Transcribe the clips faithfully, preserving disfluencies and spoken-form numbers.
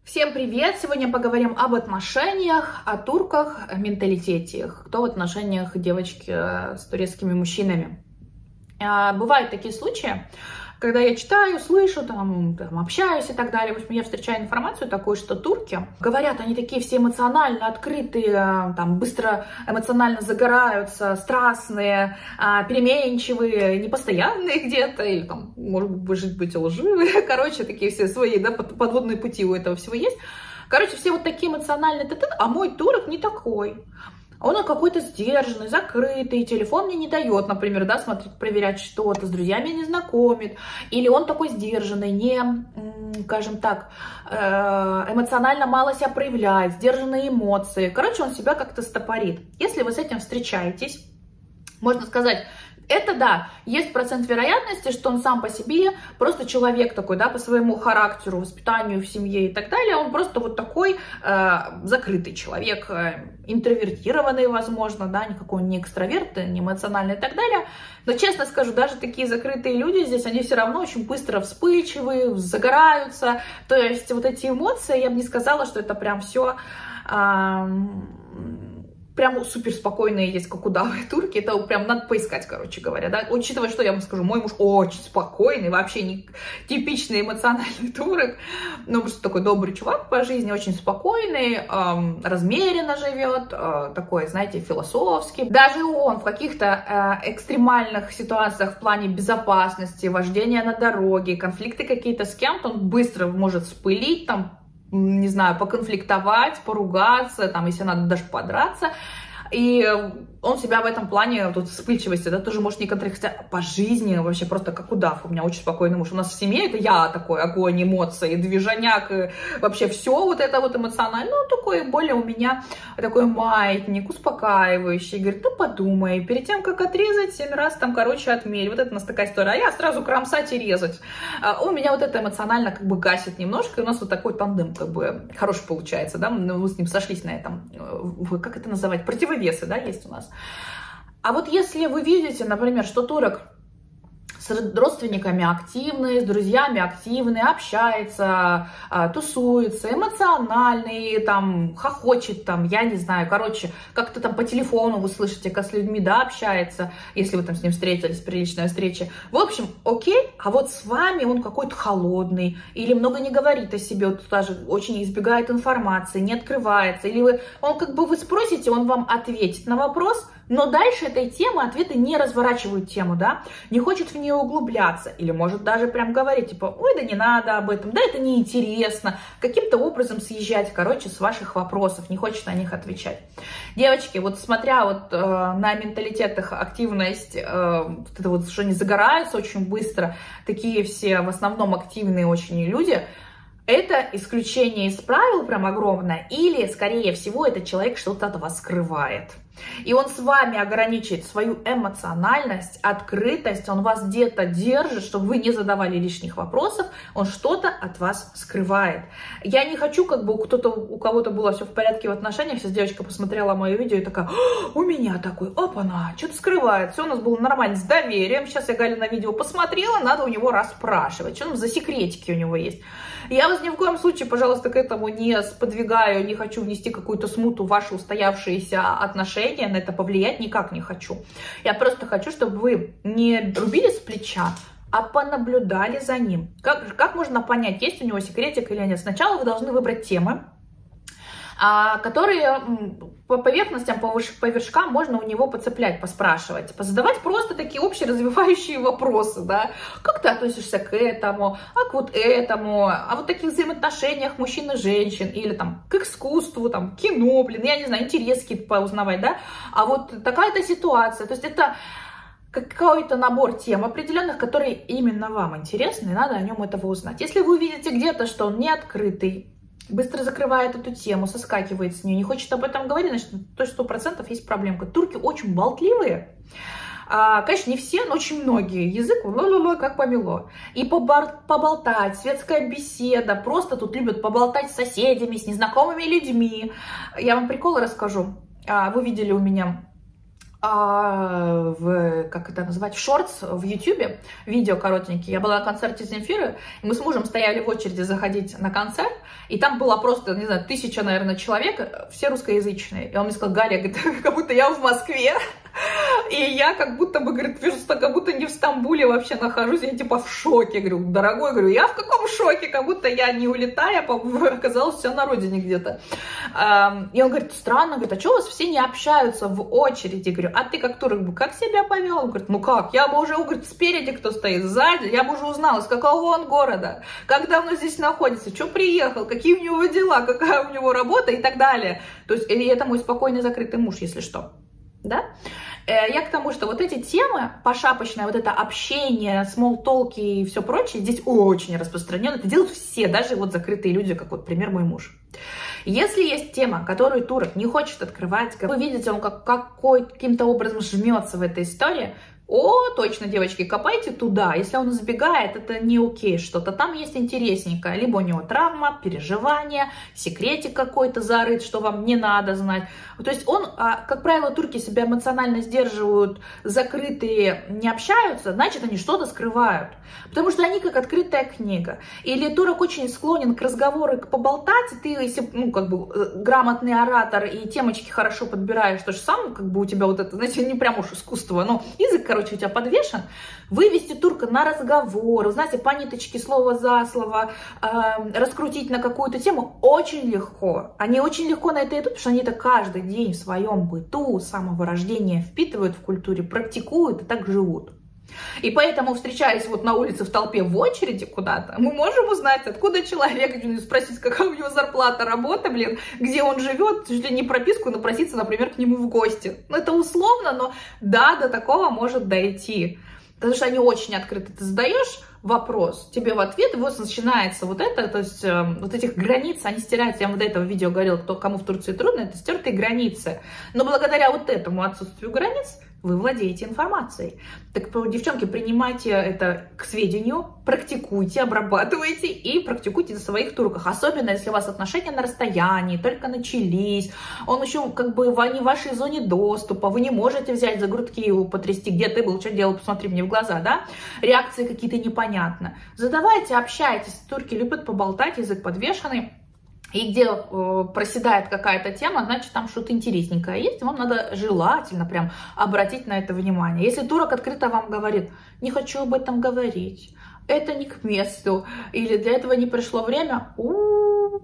Всем привет! Сегодня поговорим об отношениях, о турках, о менталитете. Кто в отношениях девочки с турецкими мужчинами. Бывают такие случаи, когда я читаю, слышу, там, там, общаюсь и так далее. В общем, я встречаю информацию такую, что турки, говорят, они такие все эмоционально открытые, там, быстро эмоционально загораются, страстные, переменчивые, непостоянные где-то, или там, может быть, быть лживые. Короче, такие все свои, да, подводные пути у этого всего есть. Короче, все вот такие эмоциональные, а мой турок не такой. Он какой-то сдержанный, закрытый, телефон мне не дает, например, да, смотреть, проверять что-то, с друзьями не знакомит. Или он такой сдержанный, не, скажем так, эмоционально мало себя проявляет, сдержанные эмоции. Короче, он себя как-то стопорит. Если вы с этим встречаетесь, можно сказать, это да, есть процент вероятности, что он сам по себе просто человек такой, да, по своему характеру, воспитанию в семье и так далее, он просто вот такой э, закрытый человек, э, интровертированный, возможно, да, никакой он не экстраверт, не эмоциональный и так далее. Но честно скажу, даже такие закрытые люди здесь, они все равно очень быстро вспыльчивые, загораются. То есть вот эти эмоции, я бы не сказала, что это прям все... Э, прям супер спокойные есть, как удавы турки, это прям надо поискать, короче говоря, да, учитывая, что я вам скажу, мой муж очень спокойный, вообще не типичный эмоциональный турок, ну, просто такой добрый чувак по жизни, очень спокойный, эм, размеренно живет, э, такой, знаете, философский, даже он в каких-то э, экстремальных ситуациях в плане безопасности, вождения на дороге, конфликты какие-то с кем-то, он быстро может вспылить, там, не знаю, поконфликтовать, поругаться, там, если надо, даже подраться. И он себя в этом плане, тут вспыльчивости, да, тоже может не контролировать по жизни, вообще просто как удав. У меня очень спокойный муж. У нас в семье это я такой огонь, эмоции, движняк, и вообще все вот это вот эмоционально. Ну, такой более у меня такой маятник, успокаивающий. Говорит, ну подумай, перед тем, как отрезать, семь раз там, короче, отмерь. Вот это у нас такая история. А я сразу кромсать и резать. А у меня вот это эмоционально как бы гасит немножко, и у нас вот такой тандем как бы хороший получается, да, мы с ним сошлись на этом, как это называть, противовесы, да, есть у нас. А вот если вы видите, например, что турок с родственниками активный, с друзьями активный, общается, тусуется, эмоциональный, там, хохочет, там, я не знаю, короче, как-то там по телефону вы слышите, как с людьми, да, общается, если вы там с ним встретились, приличная встреча. В общем, окей, а вот с вами он какой-то холодный, или много не говорит о себе, вот даже очень избегает информации, не открывается, или вы, он как бы вы спросите, он вам ответит на вопрос, но дальше этой темы ответы не разворачивают тему, да, не хочет в нее углубляться, или может даже прям говорить, типа, ой, да не надо об этом, да это неинтересно, каким-то образом съезжать, короче, с ваших вопросов, не хочет на них отвечать. Девочки, вот смотря вот э, на менталитет их активность, э, вот это вот, что они загораются очень быстро, такие все в основном активные очень люди, это исключение из правил прям огромное, или, скорее всего, этот человек что-то от вас скрывает. И он с вами ограничивает свою эмоциональность, открытость, он вас где-то держит, чтобы вы не задавали лишних вопросов, он что-то от вас скрывает. Я не хочу, как бы кто-то, у кого-то было все в порядке в отношениях, сейчас девочка посмотрела мое видео и такая, у меня такой, опа-на, что-то скрывает, все у нас было нормально, с доверием, сейчас я Галя на видео посмотрела, надо у него расспрашивать, что там за секретики у него есть. Я вас ни в коем случае, пожалуйста, к этому не сподвигаю, не хочу внести какую-то смуту в ваши устоявшиеся отношения, на это повлиять никак не хочу. Я просто хочу, чтобы вы не рубили с плеча, а понаблюдали за ним. Как, как можно понять, есть у него секретик или нет? Сначала вы должны выбрать темы, которые по поверхностям, по вершкам можно у него подцеплять, поспрашивать, позадавать просто такие общеразвивающие вопросы, да, как ты относишься к этому, а к вот этому, а вот таких взаимоотношениях мужчин и женщин, или там к искусству, там, кино, блин, я не знаю, интересы какие-то поузнавать, да, а вот такая-то ситуация, то есть это какой-то набор тем определенных, которые именно вам интересны, и надо о нем этого узнать. Если вы увидите где-то, что он не открытый, быстро закрывает эту тему, соскакивает с нее, не хочет об этом говорить, значит, то сто процентов есть проблемка. Турки очень болтливые. А, конечно, не все, но очень многие. Язык ла-ла-ла, как помело. И поболтать, светская беседа. Просто тут любят поболтать с соседями, с незнакомыми людьми. Я вам приколы расскажу. А, вы видели у меня а, в, как это назвать, шортс в Ютубе, видео коротенькие. Я была на концерте Земфиры, и мы с мужем стояли в очереди заходить на концерт, и там было просто, не знаю, тысяча, наверное, человек, все русскоязычные. И он мне сказал: Галя, говорит, как будто я в Москве, и я как будто бы, говорит, просто как будто не в Стамбуле вообще нахожусь, я типа в шоке. Говорю: дорогой, говорю, я в каком шоке, как будто я не улетая, оказалась вся на родине где-то. И он говорит: странно, говорит, а что у вас все не общаются в очереди? Говорю: а ты как турок бы как себя повел? Он говорит: ну как, я бы уже, говорит, спереди кто стоит, сзади, я бы уже узнала, из какого он города, как давно здесь находится, что приехал, какие у него дела, какая у него работа и так далее. То есть, и это мой спокойный закрытый муж, если что. Да? Я к тому, что вот эти темы, пошапочное вот это общение, смолтолки и все прочее, здесь очень распространено. Это делают все, даже вот закрытые люди, как вот, пример, мой муж. Если есть тема, которую турок не хочет открывать, вы видите, он как, какой, каким-то образом жмется в этой истории, о, точно, девочки, копайте туда. Если он избегает, это не окей, что-то там есть интересненькое. Либо у него травма, переживания, секретик какой-то зарыт, что вам не надо знать. То есть он, как правило, турки себя эмоционально сдерживают, закрытые, не общаются, значит, они что-то скрывают. Потому что они как открытая книга. Или турок очень склонен к разговору, к поболтать, и ты, если, ну, как бы, грамотный оратор и темочки хорошо подбираешь, то же самое, как бы у тебя вот это, знаете, не прям уж искусство, но язык, короче, у тебя подвешен, вывести турка на разговор, знаете, по ниточке, слово за слово, э, раскрутить на какую-то тему очень легко. Они очень легко на это идут, потому что они это каждый день в своем быту, с самого рождения впитывают в культуре, практикуют и так живут. И поэтому, встречаясь вот на улице в толпе в очереди куда-то, мы можем узнать, откуда человек, спросить, какая у него зарплата, работа, блин, где он живет, чуть ли не прописку, напроситься, например, к нему в гости. Ну, это условно, но да, до такого может дойти. Потому что они очень открыты. Ты задаешь вопрос, тебе в ответ, и вот начинается вот это, то есть э, вот этих границ, они стираются. Я вам до этого видео говорила, кто, кому в Турции трудно, это стертые границы. Но благодаря вот этому отсутствию границ вы владеете информацией. Так, девчонки, принимайте это к сведению, практикуйте, обрабатывайте и практикуйте на своих турках. Особенно, если у вас отношения на расстоянии, только начались, он еще как бы не в вашей зоне доступа, вы не можете взять за грудки его потрясти, где ты был, что делал, посмотри мне в глаза, да? Реакции какие-то непонятны. Задавайте, общайтесь. Турки любят поболтать, язык подвешенный. И где э, проседает какая-то тема, значит, там что-то интересненькое есть, вам надо желательно прям обратить на это внимание. Если турок открыто вам говорит: не хочу об этом говорить, это не к месту, или для этого не пришло время, у-у-у.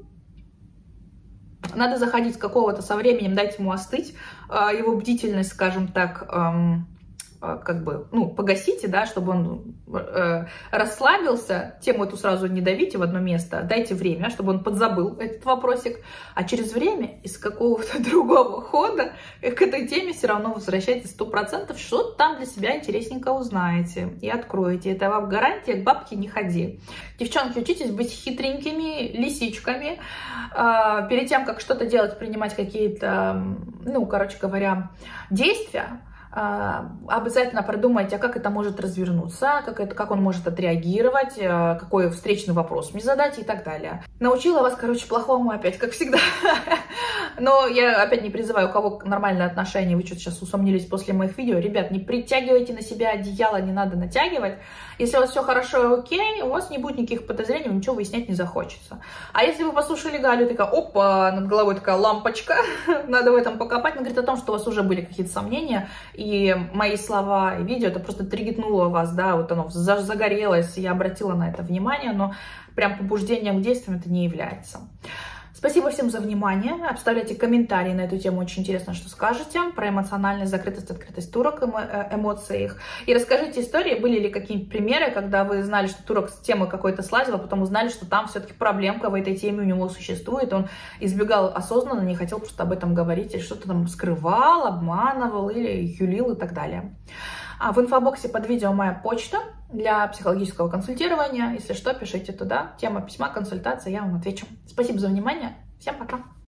Надо заходить какого-то со временем, дать ему остыть, э, его бдительность, скажем так, эм, как бы, ну, погасите, да, чтобы он э, расслабился, тему эту сразу не давите в одно место, дайте время, чтобы он подзабыл этот вопросик, а через время из какого-то другого хода к этой теме все равно возвращайтесь сто процентов, что-то там для себя интересненько узнаете и откроете. Это вам гарантия, к бабке не ходи. Девчонки, учитесь быть хитренькими лисичками, э, перед тем, как что-то делать, принимать какие-то, ну, короче говоря, действия, обязательно продумайте, а как это может развернуться, как, это, как он может отреагировать, какой встречный вопрос мне задать и так далее. Научила вас, короче, плохому опять, как всегда. Но я опять не призываю, у кого нормальные отношения, вы что-то сейчас усомнились после моих видео. Ребят, не притягивайте на себя одеяло, не надо натягивать. Если у вас все хорошо и окей, у вас не будет никаких подозрений, ничего выяснять не захочется. А если вы послушали Галю, такая, опа, над головой такая лампочка, надо в этом покопать, она говорит о том, что у вас уже были какие-то сомнения, и мои слова и видео, это просто триггетнуло вас, да, вот оно загорелось, я обратила на это внимание, но прям побуждением к действиям это не является. Спасибо всем за внимание. Оставляйте комментарии на эту тему. Очень интересно, что скажете про эмоциональность, закрытость, открытость турок, эмоции их. И расскажите истории, были ли какие-нибудь примеры, когда вы знали, что турок с темы какой-то слазил, а потом узнали, что там все-таки проблемка в этой теме у него существует. Он избегал осознанно, не хотел просто об этом говорить, или что-то там скрывал, обманывал или юлил и так далее. А в инфобоксе под видео моя почта для психологического консультирования. Если что, пишите туда. Тема письма, консультация, я вам отвечу. Спасибо за внимание. Всем пока.